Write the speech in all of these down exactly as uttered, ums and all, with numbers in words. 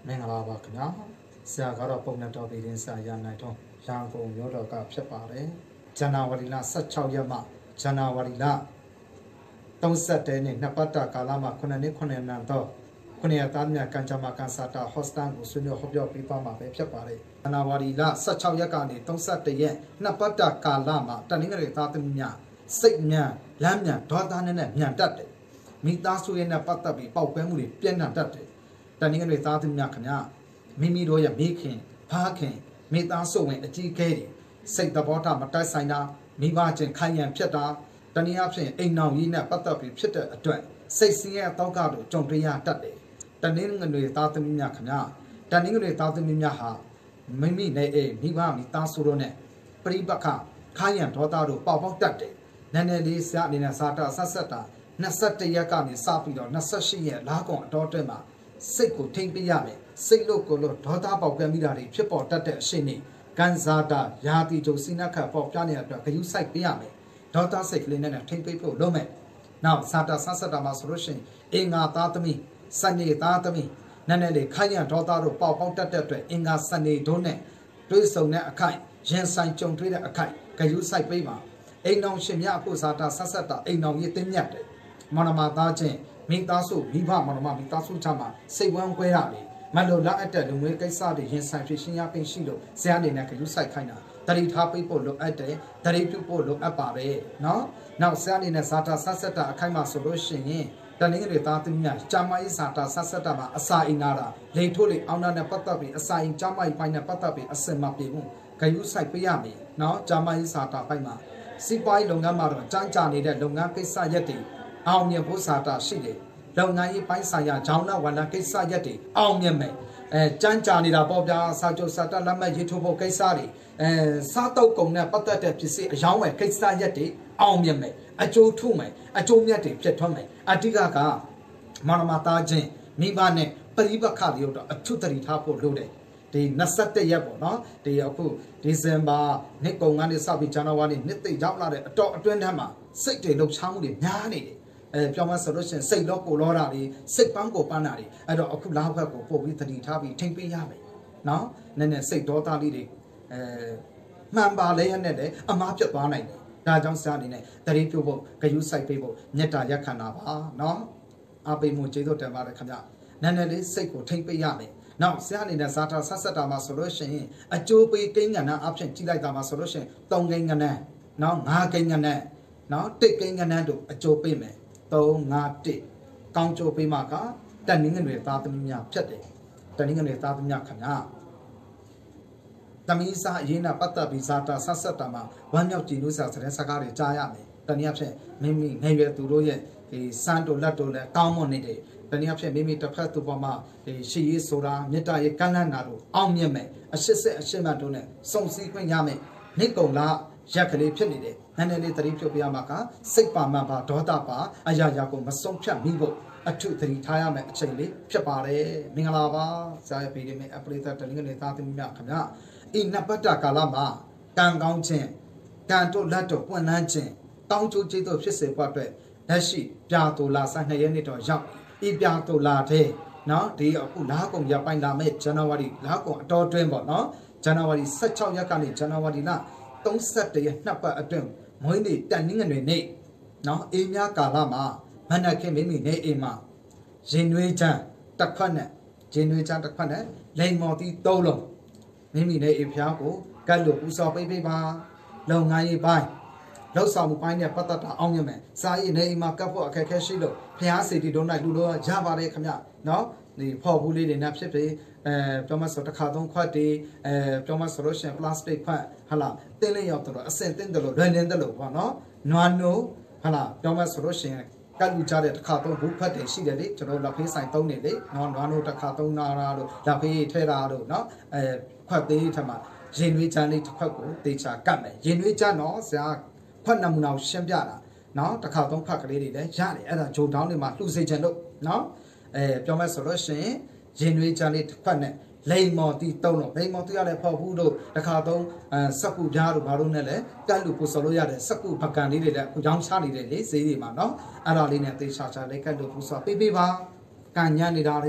မင်္ဂလာပါခင်ဗျာဆရာကတော့ပုံနဲ့တော်ပြီးရင်ဆရာရနိုင်တော့ရန်ကုန်မြို့တော်ကဖြစ်ပါတယ်ဇန်နဝါရီလ十六ရက်မှဇန်နဝါရီလ三十ရက်နေ့နှစ်ပတ်တာကာလမှာခုနှစ်နှစ်ခုနှစ်နန်းတော့ခုနှစ်သားများကံကြမ္မာကန်စာတာဟော့စတန်ကိုဆွေးနွေးဟောပြောပြပါမှာပဲဖြစ်ပါတယ်ဇန်နဝါရီလ十六ရက်ကနေ三十一ရက်နှစ်ပတ်တာကာလမှာတနင်္ဂနွေသားသမီးများစိတ်မြန်လမ်းမြန်ဒေါသနဲ့မြန်တတ်တယ်မိသားစုရဲ့နဲ့ပတ်သက်ပြီးပေါက်ကွဲမှုတွေပြန့်နှံ့တတ်တယ်တနင်္ဂနွေသားသမီးများခင်ဗျာမိမိတို့ရဲ့မိခင်ဖားခင်မိသားစုဝင်အကြီးအကဲတွေစိတ်သဘောထားမတိုက်ဆိုင်တာမိဘချင်းခိုင်ရန်ဖြစ်တာတနည်းအားဖြင့်အိမ်နောင်ကြီးနဲ့ပတ်သက်ပြီးဖြစ်တဲ့အတွက်စိတ်ဆင်းရဲတောက်ကတော့ကြုံတွေ့ရတတ်တယ်တနင်္ဂနွေသားသမီးများခင်ဗျာတနင်္ဂနွေသားသမီးများဟာမိမိနဲ့အိမ်မိဘမိသားစုတို့နဲ့ပရိပက္ခခိုင်ရန်ဒေါသတို့ပေါက်ပေါက်တတ်တယ်နည်းနည်းလေးစအနေနဲ့စာတာဆက်ဆက်တာ二十一ရက်ကနေစပြီးတော့二十八ရက်လာကောင်အတော်တွဲမှာစိတ်ကိုထိမ့်ပြရမယ်စိတ်လို့ကိုလို့ဒေါသပေါက်ကွဲမိတာတွေဖြစ်ပေါ်တတ်တဲ့အရှိန်နဲ့ကန်ဇာတာယာတိကျုံစိနခတ်ပေါ်ပြနေတဲ့အတွက်ဂယုစိုက်ပြရမယ်ဒေါသစိတ်ကလေးနဲ့ထိမ့်ပြဖို့လုပ်မယ်နောက်စာတာဆက်ဆက်တာမှာဆိုလို့ရှိရင်အင်္ဂါသားသမီးစနေသားသမီးနည်းနည်းလေးခိုင်ရဒေါသတို့ပေါက်ပေါက်တတ်တဲ့အတွက်အင်္ဂါစနေတို့နဲ့တွေးဆုံတဲ့အခိုက်ရင်ဆိုင်ကြုံတွေ့တဲ့အခိုက်ဂယုစိုက်ပေးပါအိမ်တော်ရှင်မြတ်အခုစာတာဆက်ဆက်တာအိမ်တော်ကြီးတင်းမြတ်တယ်မနမသားချင်းမိသားစုမိဘမနမမိသားစုချမှာစိတ်ဝမ်းကွဲတာလေမလို့လာအပ်တဲ့လူငွေကိစ္စတွေရင်ဆိုင်ဖြစ်ရှင်းရပင်ရှိလို့ဇာတ်အနေနဲ့ကယူဆိုင်ခိုင်းတာတတိထားပိတ်ဖို့လိုအပ်တယ်တတိပြုဖို့လိုအပ်ပါပဲเนาะနောက်ဇာတ်အနေနဲ့ဇာတာဆက်ဆက်တာအခိုက်မှာဆိုလို့ရှိရင်တနင်္ဂနွေသားသမီးများဂျာမကြီးဇာတာဆက်ဆက်တာမှာအစာအိမ်နာတာလိန်ထိုးလေအောင်နာနဲ့ပတ်သက်ပြီးအစာအိမ်ဂျာမကြီးပိုင်းနဲ့ပတ်သက်ပြီးအစင်မပြေဘူးဂယူဆိုင်ပေးရမယ်เนาะဂျာမကြီးဇာတာပိုင်းမှာစီးပွားရေးလုပ်ငန်းမှာတော့ကြမ်းကြာနေတဲ့လုပ်ငန်းကိစ္စရက်တွေအောင်မြင်ဖို့စာတာရှိတယ်လုပ်ငန်းရေးပိုင်းဆိုင်ရာဂျောင်းနာဝန်ထမ်းကိစ္စရက်တွေအောင်မြင်မယ်အဲကြမ်းကြာနေတာပေါ့ဗျာစာချုပ်စာတလက်မှတ်ရေးထိုးဖို့ကိစ္စတွေအဲစားတုပ်ကုန်နဲ့ပတ်သက်တဲ့ပစ္စည်းအယောင်းဝယ်ကိစ္စရက်တွေအောင်မြင်မယ်အကျိုးထုမယ်အကျိုးမြတ်တွေဖြစ်ထွန်းမယ်အတိကကမနမသားချင်းမိဘနဲ့ပရိပက္ခတွေတော့အထုတရီထားဖို့လိုတယ်ဒီ二十一ရက်ပေါ့နော်ဒီအခုဒီဇင်ဘာနှစ်ကုန်ကနေစပြီးဇန်နဝါရီနှစ်သိရောက်လာတဲ့အတော်အတွင်းထမ်းမှာစိတ်တွေလှုပ်ရှားမှုတွေများနေတယ်အဲပြောမှဆိုလို့ရှိရင်စိတ်တော့ကိုလောတာတွေစိတ်ပန်းကိုပန်းတာတွေအဲ့တော့အခုလောက်ဘက်ကိုပို့ပြီးတတိထားပြီးထိမ့်ပေးရမယ်နော်နည်းနည်းစိတ်ဒေါသလေးတွေအဲမှန်ပါလေရနဲ့လည်းအမားပြတ်သွားနိုင်တယ်ဒါကြောင့်စအနေနဲ့တတိပြုတ်ဖို့ဂယုစိုက်ပေးဖို့မေတ္တာရက်ခံတာပါနော်အပိမှုကျေးဇူးတင်ပါတယ်ခင်ဗျနည်းနည်းလေးစိတ်ကိုထိမ့်ပေးရမယ်နောက်ဆရာအနေနဲ့ဇာတာဆက်ဆက်တာမှာဆိုလို့ရှိရင်အကျိုးပေးကိန်းကဏ္ဍအဖြစ်ကြည့်လိုက်တာမှာဆိုလို့ရှိရင်သုံးကိန်းကဏ္ဍနော်ငါးကိန်းကဏ္ဍနော်တစ်ကိန်းကဏ္ဍတို့အကျိုးပေးမယ်သုံးငါးတစ်ကောင်းကျိုးပေးမှာကတန်နင်းငွေသားသမီးများဖြစ်တယ်တန်နင်းငွေသားသမီးများခင်ဗျာသမီးစားအရင်ကပတ်သက်ပြီးဇာတာဆက်ဆက်တာမှာဝမ်းမြောက်ကြည်နူးစာတဲ့စကားတွေကြားရမယ်တနည်းအားဖြင့်မိမိငယ်ရွယ်သူတို့ရဲ့ဒီစမ်းတို့လက်တို့လည်းကောင်းမွန်နေတယ်တနည်းအားဖြင့်မိမိတစ်ဖက်သူပေါ်မှာဒီရှိရေးဆိုတာမေတ္တာရေးကမ်းလှမ်းတာတို့အောင်မြင်မယ်အရှိစစ်အရှိမတ်တို့နဲ့စုံစည်းခွင့်ရမယ်နိကုံလာရက်ကလေးဖြစ်နေတယ်နည်းနည်းလေးသတိပြုတ်ပြရမှာကစိတ်ပါမှန်ပါဒေါသပါအရာရာကိုမဆုံးဖြတ်မိဖို့အထုသတိထားရမယ်အချိန်လေးဖြစ်ပါတယ်မင်္ဂလာပါဇာယပေဒီမေအပရိသတ်တလင်းကနေသားသမီးများခင်ဗျာဤနပတ္တကာလမှာကံကောင်းခြင်းကံတို့လက်တို့ပွင့်လန်းခြင်းတောင်းကျိုးကျေးဇူးဖြစ်စေဖို့အတွက်လက်ရှိပြာတူလာဆိုင်နှစ်ရက်နေ့တော့ရောက်ဤပြာတူလာတဲ့နော်ဒီအခုလာကုန်ရပိုင်းလာမဲ့ဇန်နဝါရီလာကုန်အတော်တွင်းပေါ့နော်ဇန်နဝါရီ十六ရက်ကနေဇန်နဝါရီလ三十ရက်နှစ်ပတ်အတွင်းမွေးနေ့တန်နင်းငွေနေ့နော်အေးများကာလမှာမနက်ခင်းမိမိနေအိမ်မှာရင်နွေးချမ်းတစ်ခွက်နဲ့ရင်နွေးချမ်းတစ်ခွက်နဲ့လိန်မော်တီသုံးလုံးမိမိနေအိမ်ဖျားကိုကတ်လို့ပူစော်ပေးပေးပါလုပ်ငန်းရေးပိုင်းလောက်ဆောင်မှုပိုင်းနဲ့ပတ်သက်တာအောင်မြင်မယ်စာရေးနေအိမ်မှာကတ်ဖို့အခက်အခဲရှိလို့ဖျားစီတီတို့နိုင်လူတို့ရပါတယ်ခင်ဗျနော်ဒီဖော်ဘူးလေးတွေနဲ့ဖြစ်ဖြစ်အဲပြောမဆိုတစ်ခါသုံးခွက်တွေအဲပြောမဆိုလို့ရှိရင်ပလတ်စတစ်ခွက်ဟာလာတင်းလေးရောက်တော့အစင်တင်းတယ်လို့လွယ်လင်းတယ်လို့ပေါ့နော်နွားနိုးဟာလာပြောမဆိုလို့ရှိရင်ကတ်လူကြတဲ့တစ်ခါသုံးဘူးခွက်တွေရှိတယ်လေကျွန်တော်လက်ဖေးဆိုင်သုံးနေလေနော်နွားနိုးတစ်ခါသုံးနာတာတို့လက်ဖေးထဲတာတို့နော်အဲခွက်သေးထမှာရင်နွေးချမ်းလေးတစ်ခွက်ကိုတေချာကတ်မယ်ရင်နွေးချမ်းတော့ဆရာခွက်နမူနာရှင်းပြတာနော်တစ်ခါသုံးခွက်ကလေးတွေလည်းရတယ်အဲ့ဒါဂျိုတောင်းတွေမှာလှူစေချင်လို့နော်အဲပြောမယ်ဆိုလို့ရှိရင်ရင်နွေးချမ်းလေးတစ်ခွက်နဲ့လိန်မော်တီသုံးတော့လိန်မော်တီရလည်းဖောက်ဘူးတို့တစ်ခါသုံးအဲစက်ကူပြားတို့ဘာလို့နဲ့လဲကတ်လူကိုစော်လို့ရတဲ့စက်ကူပကံလေးတွေလည်းအခုကြောင်းချနေတယ်လေဈေးတွေမှာနော်အဲ့ဒါလေးနဲ့သေချာချာလေးကတ်လူကိုစော်ပေးပေးပါကံညံ့နေတာတွေက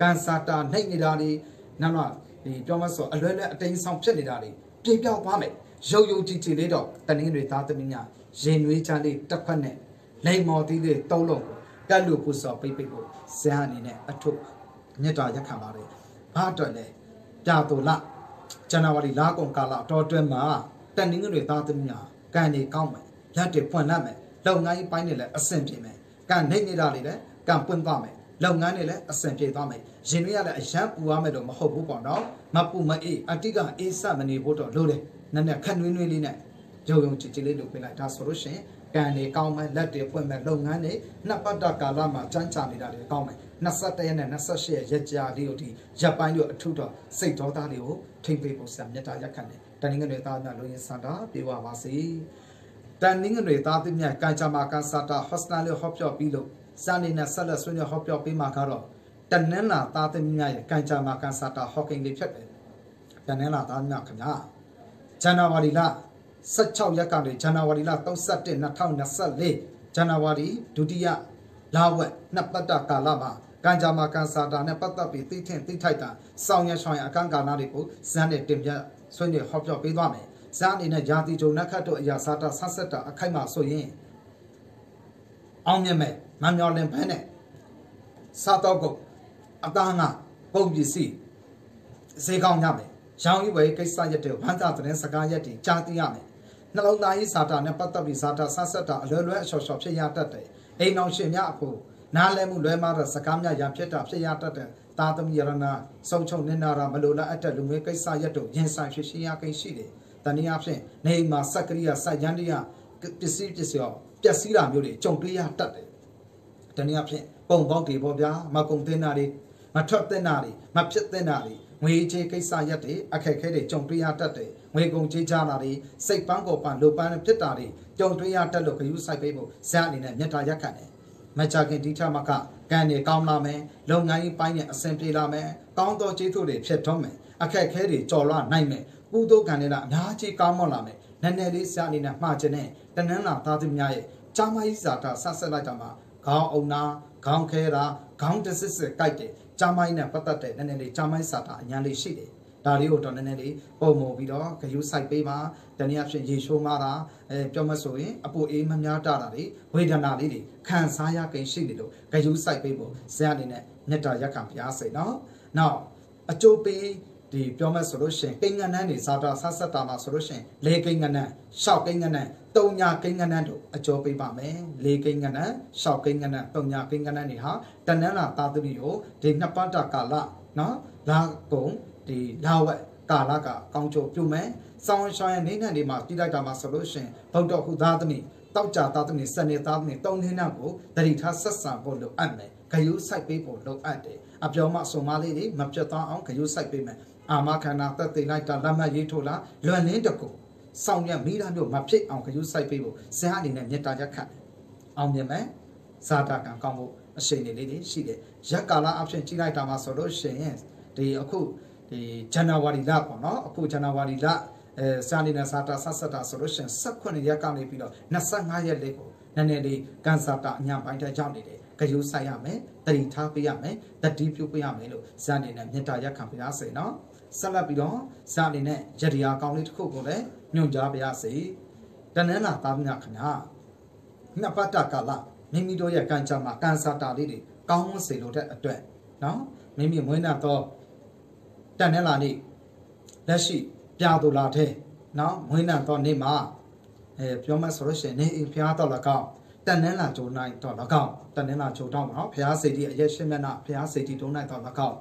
ကန်စာတာနှိမ့်နေတာတွေနောက်တော့ဒီပြောမဆိုအလွယ်လွယ်အတိမ်ဆောင်ဖြစ်နေတာတွေပြေပြောက်သွားမယ်ရုပ်ရုပ်ကြည့်ကြည့်လေးတော့တနင်္ဂနွေသားသမီးများရင်နွေးချလေးတစ်ဖက်နဲ့လိမ်မော်သီးလေးသုံးလုံးကတ်လို့ပူစော်ပိတ်ပိတ်ကိုဇာအနေနဲ့အထုပ်မြတ်တာရက်ခံပါတယ်ဘာအတွက်လဲပြတူလဇန်နဝါရီလကုန်ကာလတော်တွင်မှာတနင်္ဂနွေသားသမီးများကန်နေကောင်းမယ်လက်တွေဖွင့်နှံ့မယ်လုပ်ငန်းပိုင်းတွေလည်းအဆင်ပြေမယ်ကန်နေနေတာတွေလည်းကန်ပွင့်သွားမယ်လုပ်ငန်းတွေလည်းအဆင်ပြေသွားမယ်ရင်တွေရလည်းအရန်ပူရမယ်လို့မဟုတ်ဘူးပေါ့နော်မပူမအေးအတိကအေးစမနေဖို့တော့လိုတယ်နည်းနည်းခက်နွေးနွေးလေးနဲ့ရုံရုံကြည်ကြည်လေးလုပ်ပေးလိုက်ဒါဆိုလို့ရှိရင်ကန်နေကောင်းမယ်လက်တွေပွင့်မယ်လုပ်ငန်းတွေနှစ်ပတ်တာကာလမှာကြမ်းချနေတာတွေကောင်းမယ်နှစ်ဆယ့်တစ်ရက်နဲ့နှစ်ဆယ့်ရှစ်ရက်ရက်ကြာလေးကိုဒီရပ်ပိုင်းတို့အထုတော့စိတ်တော်သားလေးကိုထိမ့်ပေးဖို့ဆံမြတ်တာရက်ခံတယ်တနင်္ဂနွေသားများလူရင်းစတာပြေဝပါစေတနင်္ဂနွေသားသမီးများကန်ချမာကန်စတာဟော့စတန်လေးဟော့ပြော့ပြီးလို့စနေနဲ့ဆက်လက်ဆွေးနွေးဟော့ပြော့ပေးမှာကတော့တနင်္လာသားသမီးများရဲ့ကန်ချမာကန်စတာဟော့ကင်းလေးဖြစ်တယ်တနင်္လာသားများခင်ဗျာဇန်နဝါရီလ十七ရက်ကနေဇန်နဝါရီလ三十一、二零二四ဇန်နဝါရီဒုတိယလဝက်နှစ်ပတ်တာကာလမှာကန်ဂျာမာကန်စာတာနဲ့ပတ်သက်ပြီးသိထင်သိထိုက်တာစောင်းရဆောင်ရအကန့်ကာလတွေကိုဇန်နဲ့တင်ပြဆွေးနွေးဟောပြောပေးသွားမယ်ဇန်အနေနဲ့ယာတိဂျုံနက်ခတ်တို့အရာစာတာဆတ်ဆက်တာအခိုက်မှာဆိုရင်အောင်မြင်မဲ့မမျော်လင့်ဖဲနဲ့စာတော့ကုတ်အသားငါပုံပစ္စည်းဈေးကောင်းရမယ်ရောင်းဝယ်ကိစ္စရက်တွေဝမ်းသာတဲ့စကားရက်တွေကြားသိရမယ်နှလုံးသားရေးစာတာနဲ့ပတ်သက်ပြီးစာတာဆတ်ဆက်တာအလွယ်လွယ်အလျှော်လျှော်ဖြစ်ရတတ်တယ်အိမ်အောင်ရှင်များအဖို့နားလည်မှုလွဲမှားတဲ့စကားများရဖြစ်တာဖြစ်ရတတ်တယ်သားသမီးရဏဆုံးချုံနေနာတာမလိုလားအပ်တဲ့လူမျိုးကိစ္စရက်တို့ရင်ဆိုင်ဖြစ်ရှင်းရကိန်းရှိတယ်တနည်းအားဖြင့်နေမှာစက်ကရိယာစရန်တရပစ္စည်းပစ္စည်းရောပျက်စီးတာမျိုးတွေကြုံတွေ့ရတတ်တယ်တနည်းအားဖြင့်ပုံပေါက်တွေပေါ့ဗျာမကုံတင်တာတွေမထွက်တဲ့နာတွေမဖြစ်တဲ့နာတွေငွေကြေးကိစ္စရက်တွေအခက်အခဲတွေကြုံတွေ့ရတတ်တယ်ငွေကုန်ကြေးကြတာတွေစိတ်ပန်းကိုပန်းလိုပန်းဖြစ်တာတွေကြုံတွေ့ရတတ်လို့ဂရုစိုက်ပေးဖို့ဇာတ်အနေနဲ့မြတ်တာရက်ခံတယ်မကြခင်ဒီထက်မှကကန်နေကောင်းလာမယ်လုပ်ငန်းရေးပိုင်းနဲ့အဆင်ပြေလာမယ်ကောင်းသောကျေးဇူးတွေဖြစ်ထွန်းမယ်အခက်အခဲတွေကြော်လွှားနိုင်မယ်ကုသိုလ်ကံတွေကအများကြီးကောင်းမွန်လာမယ်နည်းနည်းလေးဇာတ်အနေနဲ့မှားခြင်းနဲ့တနင်္လာသားသမီးများရဲ့ဂျာမကြီးဇာတာဆက်ဆက်လိုက်တာမှာခေါင်းအုံနာခေါင်းခဲတာခေါင်းတဆစ်စစ်ကြိုက်တယ်ဂျာမကြီးနဲ့ပတ်သက်တဲ့နည်းနည်းလေးဂျာမကြီးဇာတာအញ្ញံလေးရှိတယ်ဒါလေးကိုတော့နည်းနည်းလေးပုံမပြီးတော့ဂယုစိုက်ပေးပါတနည်းအားဖြင့်ရေရှိုးမာတာအဲပြောမဆိုရင်အပူအေးမများတာတွေဝေဒနာလေးတွေခံစားရကိန်းရှိတယ်လို့ဂယုစိုက်ပေးဖို့ဇာတ်အနေနဲ့မြတ်တာရက်ခံပြားစိတ်နော်နောက်အကျိုးပေးဒီပြောမဆိုလို့ရှိရင်ကိန်းငန်းန်းတွေဇာတာဆတ်ဆက်တာမှာဆိုလို့ရှိရင်လေးကိန်းငန်းန်းရှောက်ကိန်းငန်းန်းသုံးညာကိန်းငန်းန်းတို့အကျိုးပေးပါမယ်လေးကိန်းငန်းန်းရှောက်ကိန်းငန်းန်းသုံးညာကိန်းငန်းန်းတွေဟာတနင်္လာသားသမီးကိုဒီနှစ်ပတ်တာကာလနော်လာကုန်ဒီလာဝက်ကာလကကောင်းချိုပြုမယ်စောင်းရှောင်းရဲ့နေနဲ့ဒီမှာတိလိုက်တာမှာဆိုလို့ရှိရင်ဗုဒ္ဓခုသားသမီးတောက်ကြသားသမီးစနေသားသမီးသုံးနှစ်နောက်ကိုတတိထားဆက်ဆံဖို့လိုအပ်မယ်ဂယုစိုက်ပေးဖို့လိုအပ်တယ်အပြောမအစုံမလေးတွေမပြတ်သွားအောင်ဂယုစိုက်ပေးမယ်အာမခန္ဓာသက်သေလိုက်တာလက်မှတ်ရေးထိုးလာလွန်လင်းတကူစောင်းရမိသားမျိုးမဖြစ်အောင်ဂယုစိုက်ပေးဖို့ဇာတ်အနေနဲ့မေတ္တာရက်ခတ်အောင်မြင်မယ်ဇာတာကံကောင်းဖို့အရှိန်လေးတွေရှိတယ်ရက်ကာလအဖြစ်ကြီးလိုက်တာမှာဆိုလို့ရှိရင်ဒီအခုဒီဇန်နဝါရီလပေါ့နော်အခုဇန်နဝါရီလအဲစာနေနဲ့စာတာဆက်ဆက်တာဆိုလို့ရှိရင်၁၈ရက်ကနေပြီးတော့၂၅ရက်လေးကိုနည်းနည်းလေးကန်စာတာအညာပိုင်းထဲကြောင်းနေတယ်ဂယုစိုက်ရမယ်တတိထားပေးရမယ်တတိပြုပေးရမယ်လို့ဇာတ်အနေနဲ့မေတ္တာရက်ခံပေးရစေနော်ဆက်လက်ပြီးတော့ဇာတ်အနေနဲ့ရတရားကောင်းလေးတစ်ခုကိုလည်းညွှန်ကြားပေးရစေတနင်္လာသားများခင်ဗျာနှစ်ပတ်တာကာလမိမိတို့ရဲ့ကံကြမ္မာကန်စာတာလေးတွေကောင်းမွန်စေလိုတဲ့အတွက်နော်မိမိမွေးနာတော့တန်နဲ့လာနေလက်ရှိပြာသူလာတဲ့နော်မွေးနာတော့နေမှာအဲပြောမှဆိုလို့ရှိရင်နေအိမ်ဖျားတော့လည်းကောင်းတန်နဲ့လာဂျုံနိုင်တော့လည်းကောင်းတန်နဲ့လာဂျုံတော့မှာနော်ဖျားစိတ်ကြီးအရက်ရှင်းမျက်နှာဖျားစိတ်ကြီးတုံးနိုင်တော့လည်းကောင်း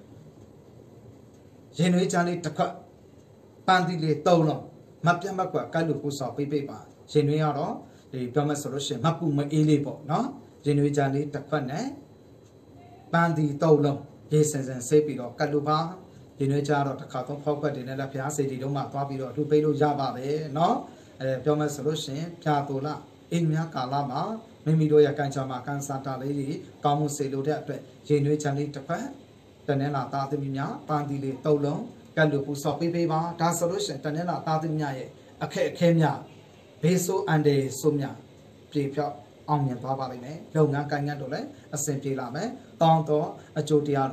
ရင်နွေးချမ်းလေးတစ်ခွက်ပန်းသီးလေးသုံးလုံးမပြတ်မကွက်ကတ်လို့ပူစော်ပိတ်ပိတ်ပါရင်နွေးကတော့ဒီပြောမှဆိုလို့ရှိရင်မပူမအေးလေးပေါ့နော်ရင်နွေးချမ်းလေးတစ်ခွက်နဲ့ပန်းသီးသုံးလုံးရေစင်စင်ဆေးပြီးတော့ကတ်လို့ပါဒီနေ့ကျတော့တစ်ခါတော့ဖောက်ခွက်တွေနဲ့လည်းဖျားစိတ်တွေတော့မှသွားပြီးတော့လူပိတ်လို့ရပါတယ်เนาะအဲပြောမယ်ဆိုလို့ရှင်ဖြာတူလာအိမ်များကာလမှာမိမိတို့ရဲ့ကံချာမှာကန်စာတာလေးတွေကောင်းမှုစေလို့တဲ့အတွက်ရေနွေးချမ်းလေးတစ်ခွက်တနင်္လာသားသမီးများပန်းသီးလေးသုံးလုံးကတ်လို့ပူစော်ပေးပေးပါဒါဆိုလို့ရှင်တနင်္လာသားသမီးများရဲ့အခက်အခဲများဘေးဆိုးအန်ဒေဆိုးများပြေဖြောက်အောင်မြင်သွားပါလိမ့်မယ်လုပ်ငန်းကိုင်ငန်းတို့လည်းအဆင်ပြေလာမယ်တောင်းတော့အကျိုးတရားတို့လည်း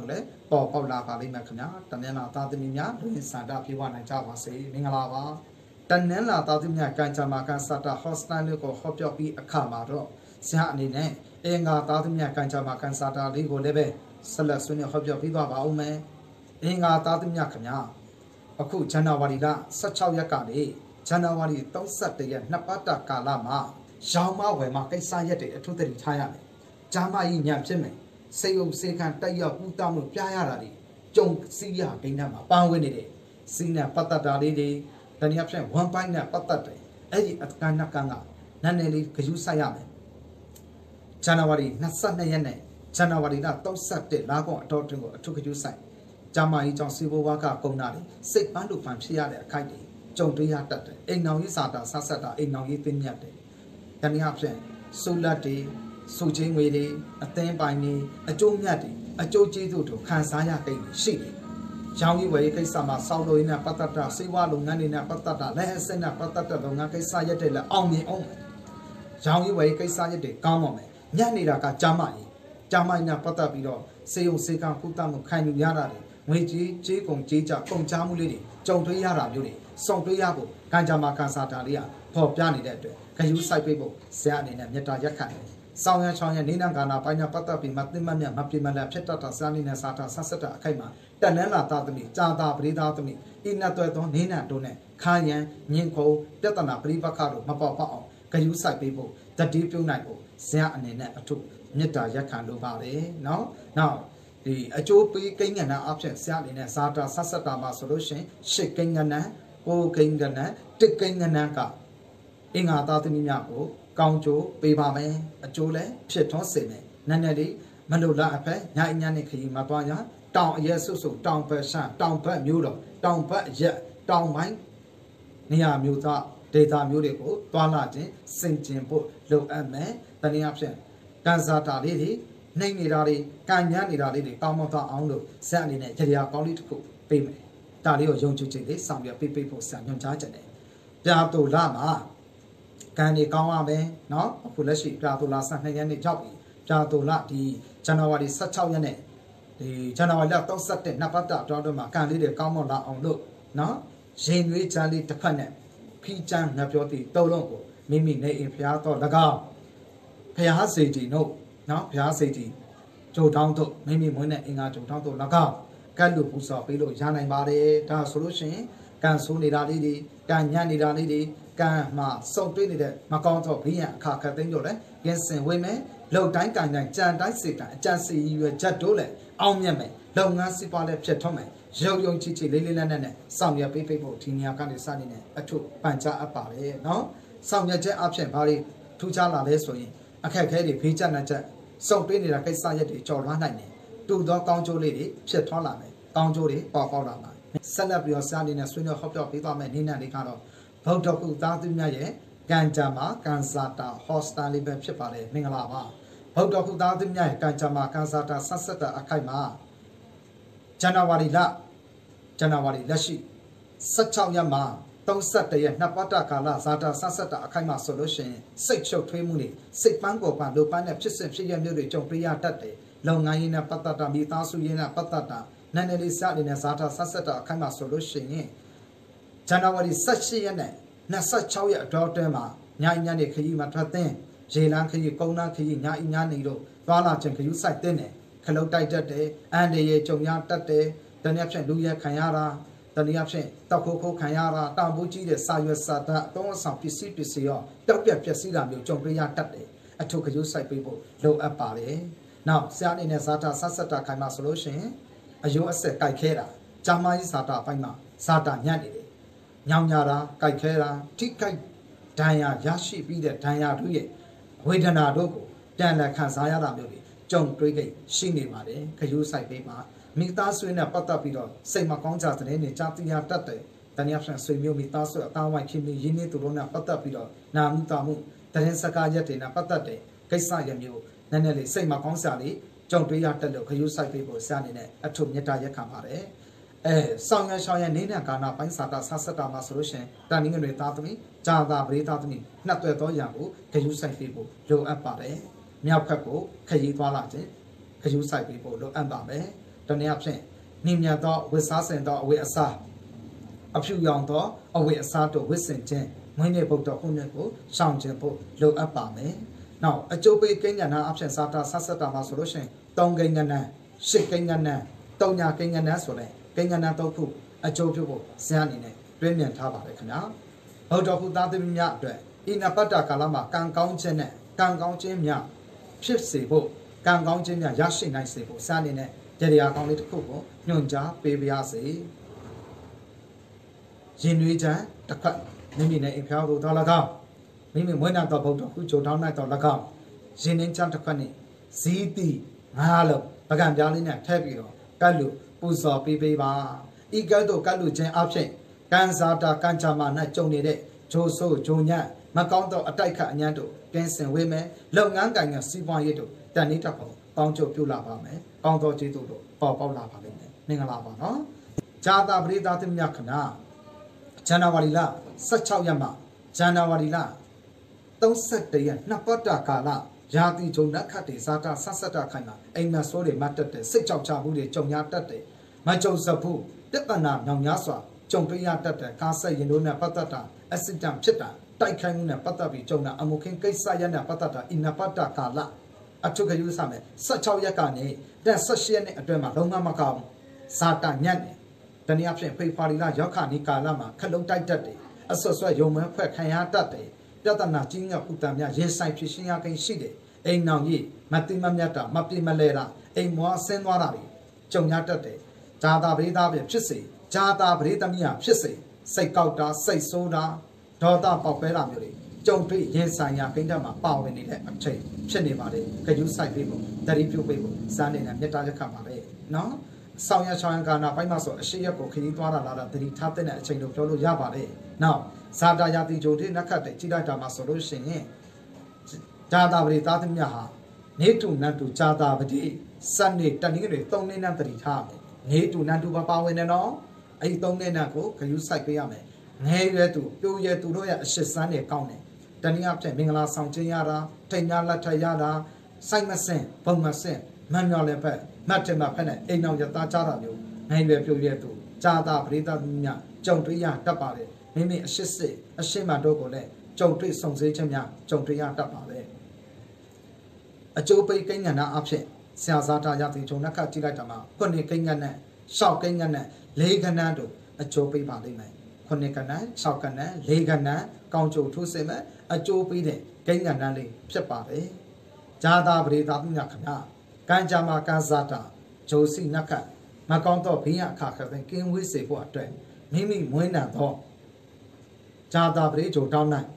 ပေါ်ပေါက်လာပါလိမ့်မယ်ခင်ဗျာတနင်္လာသားသမီးများလူစန္ဒပြေဝနိုင်ကြပါစေမင်္ဂလာပါတနင်္လာသားသမီးများကံကြမ္မာကံစတာဟော့စတန်လေးကိုဟောပြောပြီးအခါမှာတော့ဆရာအနေနဲ့အင်္ဂါသားသမီးများကံကြမ္မာကံစတာလေးကိုလည်းပဲဆက်လက်ဆွေးနွေးဟောပြောပြီးသွားပါဦးမယ်အင်္ဂါသားသမီးများခင်ဗျာအခုဇန်နဝါရီလ十六ရက်ကနေဇန်နဝါရီ三十一ရက်နှစ်ပတ်တာကာလမှာရောင်မဝယ်မှာကိစ္စရက်တွေအထူးသတိထားရမယ်ဂျာမကြီးညံဖြစ်မယ်စေုံစေခံတက်ရောက်ပူတောင်းလို့ပြရတာတွေကြုံစီးရဂိမ်းထဲမှာပါဝင်နေတယ်စီးနဲ့ပတ်သက်တာလေးတွေတနည်းအားဖြင့် one point နဲ့ပတ်သက်တယ်အဲ့ဒီအကန့်အကန့်ကနည်းနည်းလေးဂရုစိုက်ရမယ်ဇန်နဝါရီ二十二ရက်နဲ့ဇန်နဝါရီလ三十一လာကောင်အတော်တွင်ကိုအထူးဂရုစိုက်ဂျာမကြီးကြောင့်စီဘိုဝါကကုန်းတာတွေစိတ်ပန်းလို့ပန်းဖြစ်ရတဲ့အခိုက်တွေကြုံတွေ့ရတတ်တယ်အိမ်နောင်ရေးစာတာဆက်ဆက်တာအိမ်နောင်ရေးသိမြတ်တယ်တနည်းအားဖြင့်ဆိုလက်တွေစုချင်းငွေတွေအသင်းပိုင်တွေအကျိုးမြတ်တွေအကျိုးကျေးဇူးတို့ခံစားရကိန်းရှိတယ်။ရောင်းရေးဝယ်ရေးကိစ္စမှာစောက်လို့ရင်းနဲ့ပတ်သက်တာစေဝါလုပ်ငန်းတွေနဲ့ပတ်သက်တာလက်အစင်းနဲ့ပတ်သက်တဲ့လုပ်ငန်းကိစ္စရက်တွေလည်းအောင်မြင်အောင်မယ်။ရောင်းရေးဝယ်ရေးကိစ္စရက်တွေကောင်းပါမယ်။ညံ့နေတာကကြားမကြီးကြားမကြီးနဲ့ပတ်သက်ပြီးတော့စေုံစေကံကုသမှုခံယူရတာတွေငွေကြီးကြေးကုန်ကြေးကြကုန်ချမှုလေးတွေကြုံတွေ့ရတာမျိုးတွေစုံတွေ့ရဖို့ကံကြမ္မာကံစားတာလေးကပေါ်ပြနေတဲ့အတွက်ခယူးဆိုင်ပေးဖို့ဆရာအနေနဲ့မေတ္တာရက်ခံတယ်ဆောင်းရချောင်းရနေနံကာနာပိုင်းနဲ့ပတ်သက်ပြီးမသိမမြတ်မပြမလက်ဖြစ်တတ်တာစာနေနဲ့စာတာဆက်ဆက်တာအခိုက်မှာတန်နန်းလာသားသမီးကြာတာပရိသားသမီးဤနတ်သွဲသောနေနံတို့နဲ့ခါရန်မြင့်ခုံပြဿနာပရိပခတို့မပေါပေါအောင်ခယူးဆိုင်ပေးဖို့တတိပြုံးနိုင်ဖို့ဆရာအနေနဲ့အထုမေတ္တာရက်ခံလိုပါတယ်နော်နောက်ဒီအကျိုးပေးကိန်းကဏ္ဍအဖြစ်ဆရာအနေနဲ့စာတာဆက်ဆက်တာမှာဆိုလို့ရှိရင်ရှစ်ကိန်းကဏ္ဍကိုကိန်းကဏ္ဍတစ်ကိန်းကဏ္ဍကအင်္ဂါသားသမီးများကိုကောင်းကျိုးပေးပါမယ်အကျိုးလည်းဖြစ်ထွန်းစေမယ်နည်းနည်းလေးမလို့လားအဖက်ညအညနဲ့ခရီးမှာသွားရတောင်အရက်ဆုပ်ဆုပ်တောင်ဘက်ရှမ်းတောင်ဘက်မျိုးတော်တောင်ဘက်ရက်တောင်ပိုင်းနေရာမျိုးသားဒေတာမျိုးတွေကိုသွားလာခြင်းစင်ကျင်ဖို့လိုအပ်မယ်တနည်းအားဖြင့်ကန်စာတာလေးတွေနှိမ့်နေတာတွေကံညံ့နေတာလေးတွေကောင်းမသွားအောင်လို့ဇက်အနေနဲ့ကြရာကောင်းလေးတစ်ခုပေးမယ်ဒါလေးကိုယုံကြည်ခြင်းလေးဆောင်ပြပေးပေးဖို့ဆရာညွှန်ကြားချက်တယ်ပြာတူလာမှာကံတွေကောင်းရမယ်เนาะအခုလက်ရှိပြာတူလာဆယ်နှစ်ရက်နေ့ရောက်ပြီပြာတူလာဒီဇန်နဝါရီ十六ရက်နေ့ဒီဇန်နဝါရီလ三十一နှစ်ပတ်တာတော်တော်မှာကံလေးတွေကောင်းမွန်လာအောင်လို့เนาะရင်နွေးချမ်းလေးတစ်ဖက်နဲ့ဖီးချမ်းငါပြောတည်တုံးလုံးကိုမိမိနေအိမ်ဖျားတော့၎င်းဖျားစေတီတို့เนาะဖျားစေတီဂျိုတောင်းတို့မိမိမွေးတဲ့အင်္ဂါဂျိုတောင်းတို့၎င်းကတ်လို့ပူစော်ပေးလို့ရနိုင်ပါတယ်ဒါဆိုလို့ရှိရင်ကံဆိုးနေတာလေးတွေကံညံ့နေတာလေးတွေကံမှာစုံတွေ့နေတဲ့မကောင်းသောဘေးရန်အခါခတ်သိမ်းတို့လည်းကင်းစင်ဝေးမယ်လုံတိုင်းကံတိုင်းကြံတိုင်းစေတိုင်းအကြံစီရွယ်ချက်တို့လည်းအောင်မြတ်မယ်လုပ်ငန်းစီးပွားလည်းဖြစ်ထွန်းမယ်ရုံရုံချီချီလေးလေးနက်နက်နဲ့ဆောင်ရွက်ပေးပေးဖို့ဒီနေရာကနေစနေတဲ့အထုပန်ချအပ်ပါတယ်နော်ဆောင်ရွက်ချက်အဖြစ်ဘာတွေထူးခြားလာလဲဆိုရင်အခက်အခဲတွေဖေးချက်နဲ့ချက်စုံတွေ့နေတာကိစ္စရက်တွေကြော်လွှမ်းနိုင်တယ်တူသောကောင်းကျိုးလေးတွေဖြစ်ထွန်းလာမယ်ကောင်းကျိုးတွေပေါ်ပေါက်လာမှာဆက်လက်ပြီးတော့စာနေနဲ့ဆွေးနွေးဟောပြောပေးသွားမယ်နေနဲ့လေးကတော့ဗုဒ္ဓကုသားသူများရဲ့ကံကြမ္မာကံစာတာဟော့စတာလေးပဲဖြစ်ပါတယ်မင်္ဂလာပါဗုဒ္ဓကုသားသူများရဲ့ကံကြမ္မာကံစာတာဆက်ဆက်တာအခိုက်မှာဇန်နဝါရီလဇန်နဝါရီလက်ရှိ十六ရက်မှာ三十一ရက်နှစ်ပတ်တာကာလဇာတာဆက်ဆက်တာအခိုက်မှာဆိုလို့ရှိရင်စိတ်ချုပ်ထွေးမှုတွေစိတ်ပန်းကိုပန်းလိုပန်းနဲ့ဖြစ်စဉ်ဖြစ်ရမျိုးတွေကြုံတွေ့ရတတ်တယ်လုပ်ငန်းရင်းနဲ့ပတ်သက်တာမိသားစုရင်းနဲ့ပတ်သက်တာနည်းနည်းလေးစနေနဲ့ဇာတာဆက်ဆက်တာအခိုက်မှာဆိုလို့ရှိရင်ဇန်နဝါရီ十七ရက်နဲ့二十六ရက်အတော်တဲမှာညညနေခရီးမှာထွက်တဲ့ရေလန်းခရီးကုန်းလန်းခရီးညညနေတို့သွားလာခြင်းခရီးစိုက်တဲ့နဲ့ခလုတ်တိုက်တတ်တယ်အန်ဒီရဲ့ကြုံရတတ်တယ်တနည်းအားဖြင့်လူရဲခံရတာတနည်းအားဖြင့်တောက်ခိုးခိုးခံရတာတောင်ပူကြီးတဲ့စာရွက်စာတမ်းအသုံးအဆောင်ပစ္စည်းပစ္စည်းရောတောက်ပြက်ပျက်စီးတာမျိုးကြုံတွေ့ရတတ်တယ်အထုခရီးစိုက်ပေးဖို့လိုအပ်ပါတယ်နောက်ဆရာအနေနဲ့ဇာတာဆက်ဆက်တာခိုင်မှာဆိုလို့ရှိရင်အယုံအဆက်ကြိုက်ခဲတာဂျာမကြီးဇာတာအပိုင်းမှာဇာတာညံ့နေတယ်ညောင်ညာတာကြိုက်ခဲတာထိကြိုက်ဒဏ်ရာရရှိပြီးတဲ့ဒဏ်ရာတို့ရဲ့ဝေဒနာတို့ကိုပြန်လည်ခံစားရတာမျိုးတွေကြုံတွေ့ခဲ့ရှိနေပါတယ်ခရူးဆိုင်ပေးမှာမိသားစုနဲ့ပတ်သက်ပြီးတော့စိတ်မကောင်းကြတဲ့နေကြားတရားတတ်တယ်တနည်းအားဖြင့်ဆွေမျိုးမိသားစုအသားဝိုင်းခင်မီရင်းနှီးသူတို့နဲ့ပတ်သက်ပြီးတော့နာမှုတာမှုတရင်စကားရက်တွေနဲ့ပတ်သက်တဲ့ကိစ္စရမျိုးနည်းနည်းလေးစိတ်မကောင်းစရာလေးကြုံတွေ့ရတတ်လို့ခရူးဆိုင်ပေးဖို့ဆရာအနေနဲ့အထုမြတ်တာရက်ခံပါတယ်အဲဆောင်ရရှောင်းရနေနဲ့ကာနာပိုင်းစာတာဆတ်ဆက်တာမှာဆိုလို့ရှိရင်တန်နည်းငွေသားသမီးဂျာတာပရိသားသမီးနှစ်သွဲသောရံကိုခရူးဆိုင်ပေးဖို့လိုအပ်ပါတယ်မြောက်ခက်ကိုခရီးသွားလာခြင်းခရူးဆိုင်ပေးဖို့လိုအပ်ပါမယ်တနည်းအားဖြင့်နှင်းမြတ်သောဝိစားစင်သောအဝိအစားအဖြူရောင်သောအဝိအစားတို့ဝိစင်ခြင်းမွေးနေ့ဘုဒ္ဓခုနှစ်ကိုရှောင်ခြင်းဖို့လိုအပ်ပါမယ်။နောက်အကျိုးပေးကိန်းကဏ္ဍအဖြစ်စားတာဆက်ဆက်တာမှာဆိုလို့ရှိရင်သုံးကိန်းကဏ္ဍရှစ်ကိန်းကဏ္ဍသုံးညာကိန်းကဏ္ဍဆိုတဲ့ကိန်းကဏ္ဍသုံးခုအကျိုးပြုဖို့ဇာတ်အနေနဲ့တွင်းမြင်ထားပါတယ်ခင်ဗျာ။ဘုဒ္ဓခုသားသမီးများအတွက်ဣနပတ္တကာလမှာကံကောင်းခြင်းနဲ့ကံကောင်းခြင်းများဖြစ်စေဖို့ကံကောင်းခြင်းများရရှိနိုင်စေဖို့ဇာတ်အနေနဲ့တရားကောင်းလေးတစ်ခုကိုညွှန်ကြားပေးပါရစေ။ရင်နွေးချမ်းတစ်ခွက်မိမိနဲ့အိမ်ဖျားတို့တော်၎င်းမိမိမွေးနာတော်ဘုဒ္ဓခုကြိုထောင်းနိုင်တော်၎င်းရင်နှင်းချမ်းတစ်ခွက်နဲ့ဇီးတိငါးလုံးပကံပြားလေးနဲ့ထည့်ပြီးတော့ကတ်လူပူဇော်ပေးပေးပါဤကဲ့သို့ကတ်လူခြင်းအဖြစ်ကံစားတာကံကြမှာနဲ့ကြုံနေတဲ့ဂျိုးဆိုးဂျုံညံ့မကောင်းသောအတိုက်ခတ်အညံ့တို့ကင်းစင်ဝေးမယ်လုပ်ငန်းကိုင်ကစီးပွားရေးတို့တန်နေတတ်ဖို့ပေါင်းချုပ်ပြုလာပါမယ်ကောင်းသောကျေးဇူးတို့ပေါ်ပေါက်လာပါလိမ့်မယ်မင်္ဂလာပါနော်ဇာတာပရိသတ်မြတ်ခဏဇန်နဝါရီလ十六ရက်မှဇန်နဝါရီလ三十一ရက်နှစ်ပတ်တာကာလရာသီဂျုံနက်ခတ်တွေဇာတာဆက်ဆက်တာခိုင်မှာအိမ်မဆိုးတွေမတ်တက်တယ်စိတ်ကြောက်ချမှုတွေကြုံရတတ်တယ်မကြုံစဘူးပြဿနာမြောင်များစွာကြုံတွေ့ရတတ်တယ်ကားဆက်ရင်တို့နဲ့ပတ်သက်တာအက်စစ်တန့်ဖြစ်တာတိုက်ခိုက်မှုနဲ့ပတ်သက်ပြီးကြုံတာအမှုခင်းကိစ္စရနဲ့ပတ်သက်တာအင်နပတ်တာကာလအထုခယူစမယ်十六ရက်ကနေတဲ့十七ရက်နဲ့အတွင်းမှာလုံးဝမကောင်းဇာတာညံ့တယ်တနည်းအားဖြင့်ဖေဖော်ဝါရီလရောက်ခါနီကာလမှာခလုံးတိုက်တတ်တယ်အဆွတ်ဆွတ်ရုံမဖွဲ့ခံရတတ်တယ်ပြဿနာကြီးငါဥတ္တများရင်ဆိုင်ဖြစ်ရှင်းရကိန်းရှိတယ်အိမ်နောင်ကြီးမတိမမြတ်တာမပြမလဲတာအိမ်မွားဆင်းသွားတာတွေကြုံရတတ်တယ်ဇာတာပရိသတ်ဖြစ်စေဇာတာပရိသမီးဖြစ်စေစိတ်ကောက်တာစိတ်ဆိုးတာဒေါသပေါက်ပဲတာမျိုးတွေကြုံတွေ့ရင်ဆိုင်ရကိန်းတက်မှာပါဝင်နေတဲ့အချိန်ဖြစ်နေပါလေခရူးဆိုင်ပေးဖို့တတိပြုပေးဖို့စမ်းနေတဲ့မေတ္တာရက်ခတ်ပါလေနော်ဆောင်ရချောင်းကာနာပိုင်းမှာဆိုအရှိရက်ကိုခရီးသွားတာလာတာတတိထားတဲ့အချိန်တို့ပြောလို့ရပါလေနောက်ဇာတာယာတိဂျိုတိနက္ခတ်တဲ့ကြီးလိုက်တာမှာဆိုလို့ရှိရင်ဇာတာပရိသားသမီးဟာနေတုနတ်တုဇာတာပတိစနေတနည်းတွေသုံးနေနဲ့တတိထားမယ်နေတုနတ်တုပါဝင်နေနော်အဲ့ဒီသုံးနေနဲ့ကိုခယူးဆိုင်ပေးရမယ်ငဲရွယ်သူပြိုးရွယ်သူတို့ရဲ့အရှိစမ်းတွေကောင်းတယ်တနည်းအားဖြင့်မင်္ဂလာဆောင်ခြင်းရတာထိန်များလက်ထက်ရတာစိုက်မစင်ဘုံမစင်မန်မြော်လည်းဖက်မတ်တင်မဖက်နဲ့အိမ်အောင်ရသားကြတာမျိုးငဲရွယ်ပြိုးရွယ်သူဇာတာပရိသတ်များကြုံတွေ့ရတတ်ပါတယ်မိမိအရှိစစ်အရှိမှတို့ကိုလည်းကြုံတွေ့ဆုံစေခြင်းများကြုံတွေ့ရတတ်ပါလေအကျိုးပေးကိန်းကဏ္ဍအဖြစ်ဆရာဇာတာရသည်ဂျုံနက်ခတ်ကြည့်လိုက်တာမှာခုနှစ်ကိန်းကဏ္ဍနဲ့ရှောက်ကိန်းကဏ္ဍနဲ့လေးကဏ္ဍတို့အကျိုးပေးပါလိမ့်မယ်ခုနှစ်ကဏ္ဍရှောက်ကဏ္ဍလေးကဏ္ဍကောင်းကျိုးထိုးစေမယ်အကျိုးပေးတဲ့ကိန်းကဏ္ဍလေးဖြစ်ပါတယ်ဇာတာပရိသတ်များခင်ဗျာကံကြမ္မာကံဇာတာဂျိုစီနက်ခတ်မကောင်းတော့ဘေးရအခါခတဲ့ကင်းဝေးစေဖို့အတွက်မိမိမွေးနံတော့ဇာတာပရိဂျိုတောင်းနိုင်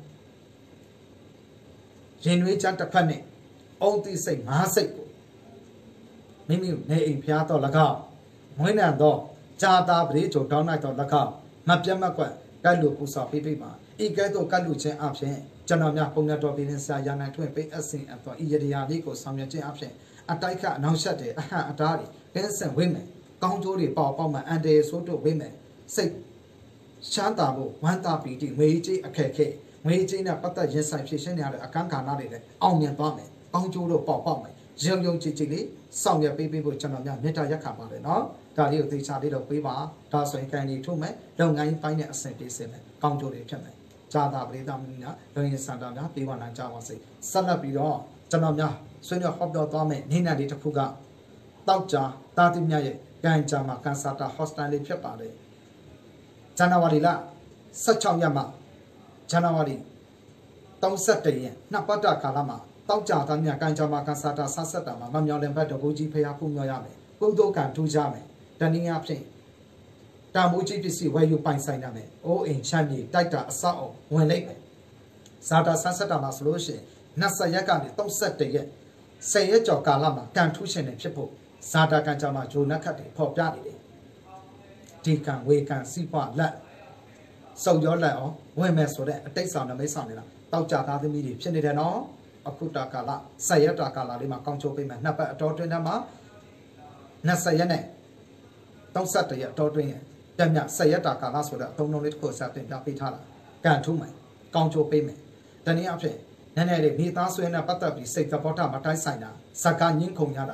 ရင်နွေးချမ်းတစ်ဖက်နဲ့အုံတိစိတ်ငါးစိတ်ကိုမိမိနေအိမ်ဖျားတော့၎င်းမွေးနံတော့ဇာတာပရိဂျိုတောင်းနိုင်တော့၎င်းမပြတ်မကွက်ကတ်လူပူစာပေးပေးပါဤကဲ့သို့ကတ်လူခြင်းအဖြစ်ကျွန်တော်များပုံရတော်ပြည်ရင်ဆရာရနိုင်ထွင့်ပေးအစင်အတော်ဤရတရားလေးကိုဆောင်ရွက်ခြင်းအဖြစ်အတိုက်ခအနောက်ဆက်တဲ့အဟံအတားတွေကင်းစင်ဝိမယ်ကောင်းကျိုးတွေပေါပေါမှအန်တေဆိုးတို့ဝိမယ်စိတ်ရှားတာဖို့ဝမ်းသာပီတိငွေကြီးအခက်ခဲငွေကြီးနဲ့ပတ်သက်ရင်ဆိုင်ဖြစ်ရှင်းနေရတဲ့အကန့်ခါနာတွေလည်းအောင်မြင်သွားမယ်ကောင်းကျိုးတို့ပေါပေါမယ်ရုံရုံကြည်ကြည်လေးဆောင်ရွက်ပေးပေးဖို့ကျွန်တော်များမေတ္တာရက်ခါပါတယ်နော်ဒါလေးကိုသေချာလေးတော့ပေးပါဒါဆိုရင်ကန်ဒီထုတ်မယ်လုပ်ငန်းပိုင်းနဲ့အဆင်ပြေစေမယ်ကောင်းကျိုးတွေဖြစ်မယ်ဇာတာပရိသတ်များလုံရင်စံတာများပြေဝနိုင်ကြပါစေဆက်လက်ပြီးတော့ကျွန်တော်များဆွေးနွေးဟောပြောသွားမယ်နေ့နဲ့ဒီတစ်ခုကတောက်ကြတာတိမြရဲ့ကံကြမှာကန်ဆာတာဟော့စတန်လေးဖြစ်ပါတယ်ဇန်နဝါရီလ十六ရက်မှဇန်နဝါရီ三十一ရက်နှစ်ပတ်တာကာလမှာတောက်ကြတာမြကံကြမှာကန်ဆာတာဆက်ဆက်တာမှာမမြောင်လင်ဘတ်တော်ကိုကြီးဖျားဖူးမြော်ရမယ်ကုသိုလ်ကံထူးကြမယ်တနည်းအားဖြင့်တာမိုးကြီးပစ္စည်းဝယ်ယူပိုင်ဆိုင်ရမယ်အိုးအိမ်ချမ်းမြေတိုက်တာအဆောက်အုံဝင်လိုက်မယ်ဇာတာဆက်ဆက်တာမှာဆိုလို့ရှိရင်နှစ်ဆယ်ရက်ကနေ三十一ရက်ဆယ်ရက်ကျော်ကာလမှာကံထူးရှင်တွေဖြစ်ဖို့ဇာတာကံကြမှာဂျိုနက်ခတ်တွေဖော်ပြနေတယ်ဒီကံဝေကံစီးပွားလက်စုံရောလက်အောင်ဝင်မယ်ဆိုတဲ့အတိတ်ဆောင်နမိတ်ဆောင်နေတာတောက်ကြသားသမီးတွေဖြစ်နေတယ်နော်အခုတာကာလဆယ်ရက်တာကာလလေးမှာကောင်းချိုးပေးမယ်နှစ်ပတ်အတော်တွင်းထဲမှာနှစ်ဆယ်ရက်နဲ့三十一ရက်အတော်တွင်းရဲ့တက်မြဆယ်ရက်တာကာလဆိုတဲ့အသုံးလုံးလေးတစ်ခုစတင်ပြပေးထားတာကံထူးမယ်ကောင်းချိုးပေးမယ်တနည်းအားဖြင့်နည်းနည်းလေးမိသားစုနဲ့ပတ်သက်ပြီးစိတ်သဘောထားမတိုင်းဆိုင်တာဇကာညင်းခုန်ရတာဇ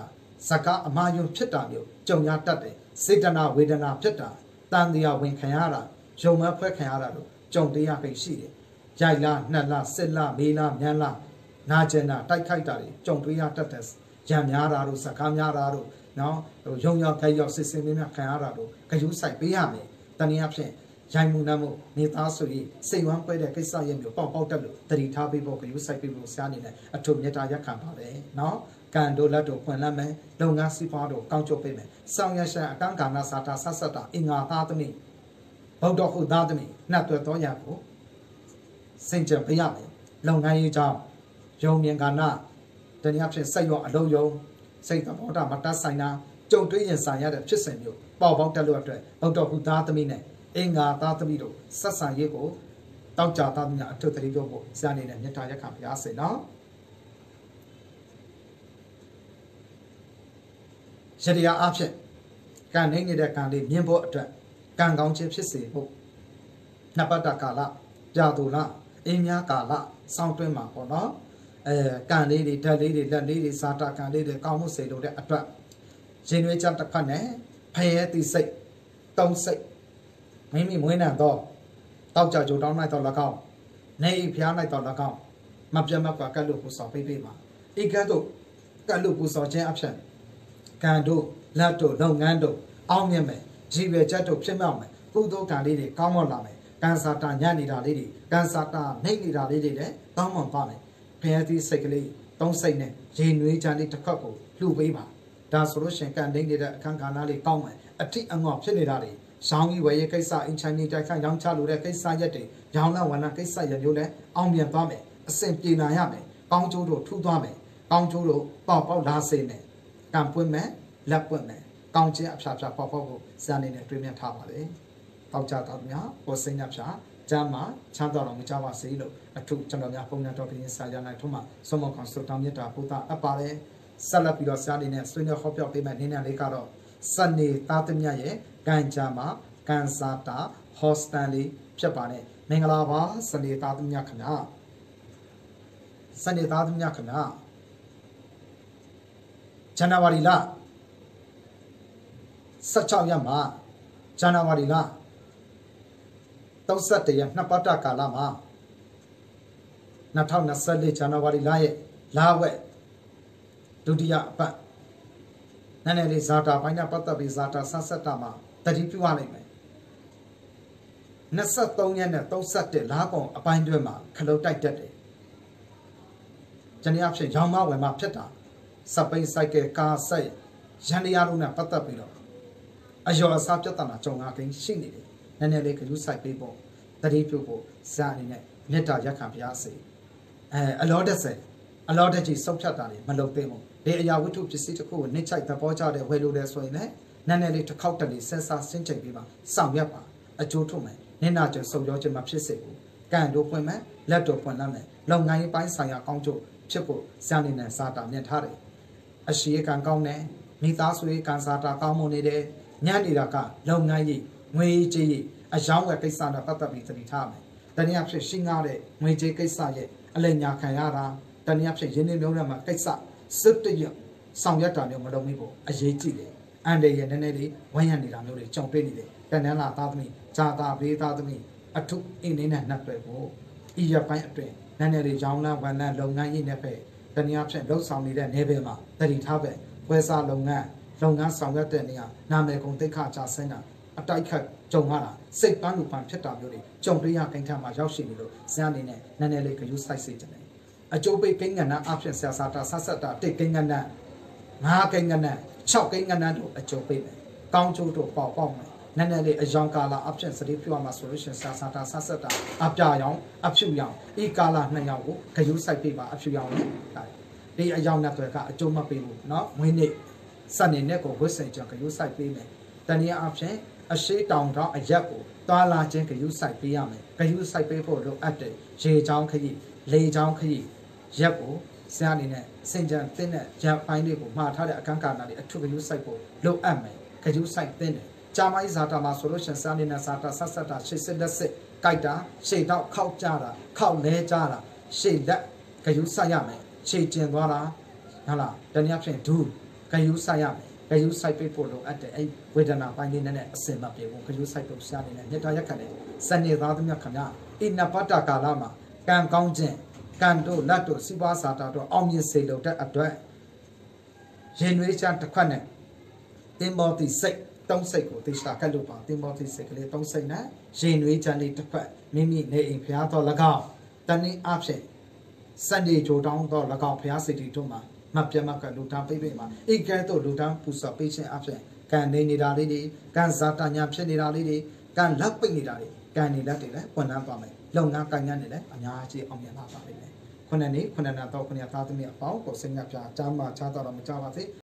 Saka Amayum Chitamio, Jonya Tate, Sitana Vedana Pita, Tandia Win Kayara, Joma Pekayara, Jondia Pesi, Jaila, Nala, Silla, Mila, Nyala, Najena, Taikaitari, Jondia Tates, Janyara, Sakamyara, no, Jonya Kayo Sissimina Kayara, Kayu Sai Piame, Taniapse. Jaimunamo, Nitasui, say one way the Kisayam, Pop Otalu, the Ritabi Boka, you say people standing a two Netaya Campare, no, Cando Lato, Quename, Longa Sipado, Coucho Payment, Sanyasha, Kankana Sata Sasata, Inga Tatami, Odoku Dadami, Nato Toyaku, Saint Piame, Longa Yujam, Jomiangana, the Yapshin Sayo Aloyo, say the Bota Matasina, Joe Drian Saya, Chisamu, Bob Otalu, Odoku Dadamine. Inga Tatamito, Sasa Yego, Taucha Tamina, Totaligo, Sani and Yataya Campiase now. Shadia option can hang it a candy, Nimbo, can go chip Sisi, Napata Kala, Jadula, Imia Kala, Soundwema or no, can lady, tell lady, the lady Sata can lady, Kamu say to the attract. Genuine chapter cane, pay at the say, don't say. Maybe Muina dog, Taucha Jodan night on the cow, Nay Piana night on the cow, Mapjama Kalukus or Pipa. Ikato, Kalukus or Jaption. Can do, Lato, Longando, Almiame, Jive Jato Pimame, Pudo Kalidi, Kamolame, Gansata Yanida lady, Gansata, Nagida lady, Tamon Pame, Piety Sekali, don't say ne, Jane Rijani to couple, Blue Weaver. That solution can link it at Kankanali Common, a tea and more Pinidari. Shangi way Kaisa in Chinese, I can young child with a Kaisa Yeti, Yana Wana Kaisa Yule, Almian Pame, a Saint Nayame, Pangjudo, two Dame, Pangjudo, Papa Lasene, Campume, Lapume, County Upsha Papa, standing at Premium Tower, Taucha Tamia, or Saint Upsha, Jama, Chandor, Java Silo, a true Chandamia Pona talking inside Yanatuma, some more Consultamita, Puta, Apare, Salapio Sardine, Swinger Hopper Payment, Nina Lecaro, Sunday Tatamia. Ganjama, Gansata, Hostali, Chapane, Mengalava, Sunday Tatum Yakana. Sunday Tatum Yakana. Janawarila Sachayama, Janawarila Tausate, Napata Kalama Natana Sali, Janawarila, Lawe, Dudia, Nane Zata, Pinapata Bizata, Sasatama. Thirty two one. Nasa Tonian, Tosate, Lago, a Pindema, Kalotai. Janiapse, Jama, when Mapeta, Sape Sake, Car say, Janiaruna Patapilo. Ajoa Sapatana, Jongaking, Shini, Nane Lake, Usai people, thirty people, Sanine, Neta Yakampiase. A lot of say, a lot of Sopatani, Malopemo. They are to see to cool, Nichai, the Boja, the Welu, the Swine. Nanelli to Coutali, Sensa Sinche Viva, Sam Yapa, a Jotume, Ninaja, so George Mapsico, Gando Pome, Leto Poname, Longai by Saya Conjo, Chipo, Sanin and Sata, Netari. A she can go ne, Nitasui can Sata Camonide, Nyanidaka, Longai, Mui G, a Janga Kisana Patabi to the Tame. Taniapse Shingare, Mui J. Kisaye, Alenia Kayara, Taniapse Yeniloma Kisa, Sip to you, Sam Yata, Modomibo, a J. And they and any when you need John Penny, Canela Tatami, Chata, Tatami, a took in in a nutway. Iya Pine Train, Nanny Jana, when I long nine in a pay, then the option those sound in Nevema, that it happened, where's our longa, longa sound Tenia, Name Conteca Sena, a tight cut, Jongana, say Panupan Cheta Beauty, John Ria Kentama Yoshimilo, Sanine, Nanny Lake, you say Satan. A Jobe King and option Sasata Sasata, taking a nap, marking a nap. Choking another a joke payment. Count to Pop, Nanelli, a young Kala options, the Puma solutions, Sasata Sasata, Abjayong, Absuyang, Ikala Nayago, Kayusai Piva, Absuyang. They are young network, a Joma Pivu, not Winnie, Sunny Neko, Wissing, Kayusai payment. Tania option, a shade down a Jaco, Dala Jenka Usai Piame, Kayusai paper look at it, Jay Jang Kayi, Lay Jang Kayi, Jaco. Sanine, Saint John Thinner, Jap Pineapple, Martada, Kankana, a two you cycle, low ame, Kaju side thinner, Jama is Atama solution, Sanina Sata Sasata, she said the sick, Kaita, she out cow jara, cow le jara, she that, Kaju Sayame, she Jingwara, Hala, then you have to do, ကယူဆိုင်ရမယ်ကယူဆိုင်ပေးဖို့လိုအပ်တယ်အဲ့ဝေဒနာပိုင်းလေးနဲ့အစင်မပြေဘူးကယူဆိုင်ဖို့ရှားနေတယ်မြတ်တော်ရက်ခတ်တယ်စနေသားသမီးခင်ဗျာအိနပတ္တကာလမှာကံကောင်းခြင်းကံတို့လက်တို့စီးပွားစာတာတို့အောင်မြင်စေလို့တဲ့အတွက်ရင်နွေးချတစ်ခွက်နဲ့တင်းဘောတိစိတ်သုံးစိတ်ကိုသိချာကတ်လို့ပါတင်းဘောတိစိတ်ကလေးသုံးစိတ်နဲ့ရင်နွေးချလေးတစ်ခွက်မိမိနေအိမ်ဖျားတော်၎င်းတနည်းအားဖြင့်စနေကြိုတောင်းတော်၎င်းဖျားစိတ်တီတို့မှာမပြတ်မကလူတန်းပိပိမှာအိကဲတို့လူတန်းပူဇော်ပေးခြင်းအဖြစ်ကံနေနေတာလေးတွေကံဇာတညာဖြစ်နေတာလေးတွေကံလက်ပိတ်နေတာတွေကံနေလက်တွေလည်းဝန်ထမ်းသွားမယ်လုပ်ငန်းကိုင်ငန်းတွေလည်းအများကြီးအောင်မြင်လာပါလိမ့်မယ်ခုနှစ်နှစ်ခုနှစ်နာတော့ခုနှစ်သားသမီးအပေါင်းကိုစိတ်ညပ်ပြားကြားမှချားတော့မကြပါသေး